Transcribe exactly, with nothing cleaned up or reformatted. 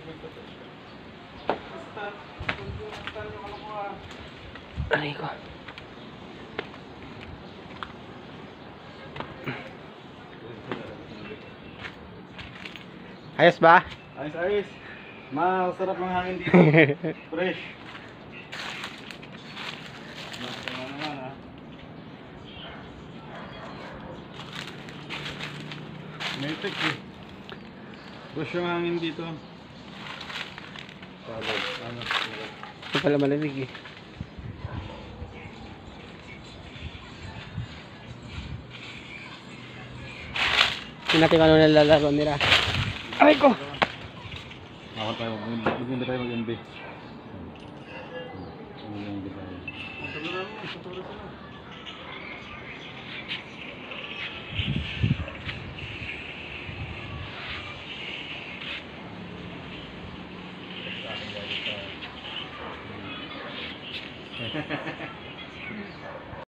Aray ko. Ayos ba? Ayos, ayos. Masarap ang hangin dito. Fresh. Masarap naman ha. Metek eh. Fresh yung hangin dito. Salad. Ano? Ito pala malamig eh. Hindi natin kung ano nalalaro nila. Aray ko! Ako tayo, maganda tayo mag-M B. Maganda tayo. Matalo na mo, matalo na. Hehehehe